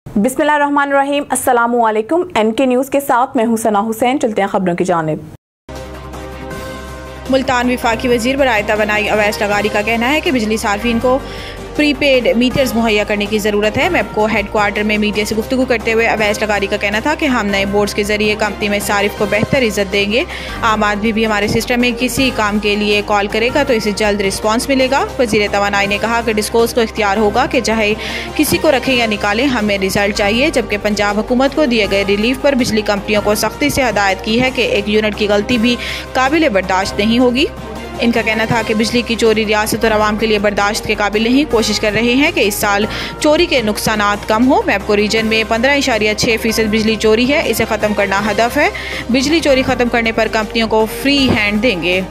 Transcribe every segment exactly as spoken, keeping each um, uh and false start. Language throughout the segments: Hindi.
बिस्मिल्लाहिर्रहमानिर्रहीम, अस्सलामु अलैकुम। एन के न्यूज़ के साथ मैं हूं सना हुसैन। चलते हैं खबरों की जानिब। मुल्तान विफाकी वजीर बराए तवानाई अवैस लगारी का कहना है कि बिजली सार्फिन को प्रीपेड मीटर्स मुहैया करने की ज़रूरत है। मैपको हेडक्वार्टर में मीडिया से गुफ्तगू करते हुए अवैस लगारी का कहना था कि हम नए बोर्ड्स के जरिए कंपनी में सारिफ को बेहतर इज्जत देंगे। आम आदमी भी हमारे सिस्टम में किसी काम के लिए कॉल करेगा तो इसे जल्द रिस्पॉन्स मिलेगा। वजीर तवानाई ने कहा कि डिस्कोस को इख्तियार होगा कि चाहे किसी को रखें या निकालें, हमें रिजल्ट चाहिए। जबकि पंजाब हुकूमत को दिए गए रिलीफ पर बिजली कंपनियों को सख्ती से हदायत की है कि एक यूनिट की गलती भी काबिल बर्दाश्त नहीं होगी। इनका कहना था कि बिजली की चोरी रियासत और आवाम के लिए बर्दाश्त के काबिल नहीं। कोशिश कर रहे हैं कि इस साल चोरी के नुकसानात कम हो। मैपको रीजन में पंद्रह इशारिया छः फीसद बिजली चोरी है, इसे ख़त्म करना हदफ है। बिजली चोरी ख़त्म करने पर कंपनियों को फ्री हैंड देंगे।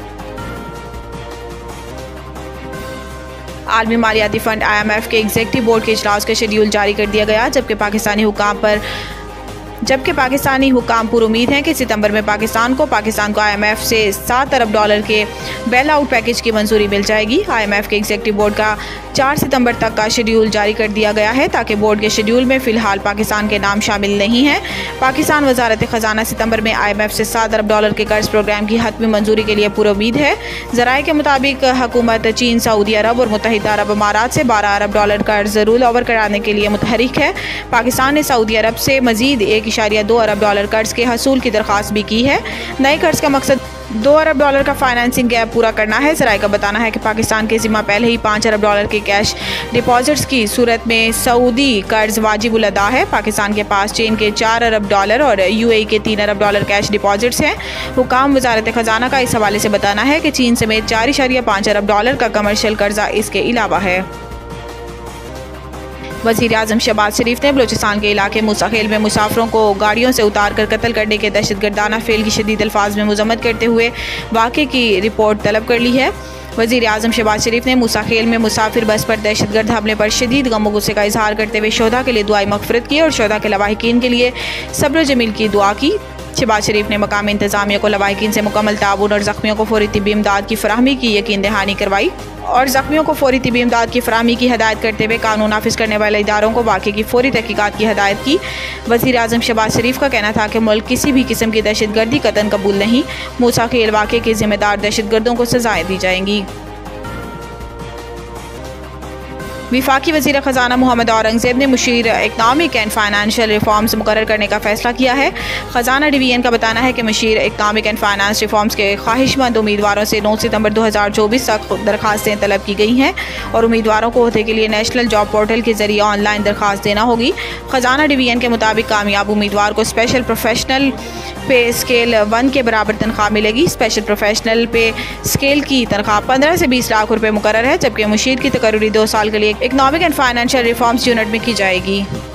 आलमी मालियाती फ़ंड आई एम एफ के एग्जीक्यूटिव बोर्ड के इजलास का शेड्यूल जारी कर दिया गया, जबकि पाकिस्तानी हुकाम पर जबकि पाकिस्तानी हुकाम पूरी उम्मीद है कि सितंबर में पाकिस्तान को पाकिस्तान को आई एम एफ से सात अरब डॉलर के बेल आउट पैकेज की मंजूरी मिल जाएगी। आई एम एफ के एग्जीक्यूटिव बोर्ड का चार सितंबर तक का शेड्यूल जारी कर दिया गया है, ताकि बोर्ड के शेड्यूल में फ़िलहाल पाकिस्तान के नाम शामिल नहीं है। पाकिस्तान वजारत ख़जाना सितंबर में आई एम एफ से सात अरब डॉलर के कर्ज प्रोग्राम की हतमी मंजूरी के लिए पूरी उम्मीद है। ज़राए के मुताबिक हुकूमत चीन, सऊदी अरब और मुत्तहिदा अरब अमारात से बारह अरब डॉलर कर्ज रोल ओवर कराने के लिए मुतहरिक है। पाकिस्तान ने सऊदी अरब से मजीद एक इशारिया दो अरब डॉलर कर्ज के हसूल की दरख्वास्त भी की है। नए कर्ज का मकसद दो अरब डॉलर का फाइनेंसिंग गैप पूरा करना है। ज़राए का बताना है कि पाकिस्तान के ज़िम्मा पहले ही पाँच अरब डॉलर के कैश डिपॉजिट्स की सूरत में सऊदी कर्ज वाजिबुल अदा है। पाकिस्तान के पास चीन के चार अरब डॉलर और यूएई के तीन अरब डॉलर कैश डिपॉजिट्स हैं। हुकाम वजारत ख़जाना का इस हवाले से बताना है कि चीन समेत चार इशारिया पाँच अरब डॉलर का कमर्शियल कर्जा इसके अलावा है। वज़ीर आज़म शहबाज शरीफ ने बलूचिस्तान के इलाके मूसाखेल में मुसाफिरों को गाड़ियों से उतार कर कत्ल करने के दहशतगर्दाना फेल की शदीद अल्फाज में मजम्मत करते हुए वाक़े की रिपोर्ट तलब कर ली है। वज़ीर आज़म शहबाज शरीफ ने मूसाखेल में मुसाफिर बस पर दहशतगर्द हमले पर शदीद गम व गुस्से का इजहार करते हुए शोधा के लिए दुआई मग़फ़िरत की और शोधा के लवाहिकीन के लिए सब्र जमील की दुआ की। शहबाज शरीफ ने मकामी इंतज़ामिया को लवाहिकीन से मुकम्मल ताउन और ज़ख्मियों को फौरी तिब्बी इमदाद की फराहमी की यकीन दहानी करवाई और ज़ख्मियों को फौरी तिब्बी इमदाद की फराहमी की हदायत करते हुए कानून नाफिज करने वाले इदारों को वाक़े की फौरी तहकीकात की हदायत की। वज़ीर आज़म शहबाज शरीफ का कहना था कि मुल्क किसी भी किस्म की दहशतगर्दी कतन कबूल नहीं। मूसाखेल वाक़े के ज़िम्मेदार दहशतगर्दों को सज़ाएँ दी जाएंगी। विफाकी वज़ीर ख़जाना मोहम्मद औरंगज़ेब ने मुशीर इकनॉमिक एंड फाइनेंशियल रिफॉर्म्स मुकर्रर करने का फ़ैसला किया है। ख़जाना डिवीज़न का बताना है कि मुशीर इकनॉमिक एंड फाइनेंस रिफॉर्म्स के ख्वाहिशमंद उम्मीदवारों से नौ सितंबर दो हज़ार चौबीस तक दरखास्तें तलब की गई हैं और उम्मीदवारों को ओहदे के लिए नेशनल जॉब पोर्टल के ज़रिए ऑनलाइन दरखास्त देना होगी। ख़जाना डिवीज़न के मुताबिक कामयाब उम्मीदवार को special professional pay scale one के बराबर तनख्वाह मिलेगी। स्पेशल प्रोफेशनल पे स्केल की तनख्वाह पंद्रह से बीस लाख रुपये मुकर्रर है, जबकि मुशीर की तकर्री दो साल के लिए economic and financial reforms unit में की जाएगी।